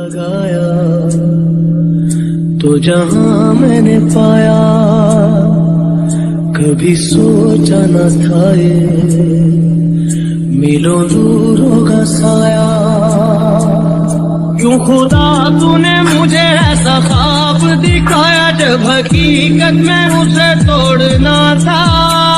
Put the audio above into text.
लगाया तो जहां मैंने पाया कभी सोचा न था ये मिलो दूरों का साया। क्यों खुदा तूने मुझे ऐसा ख्वाब दिखाया जब हकीकत में उसे तोड़ना था।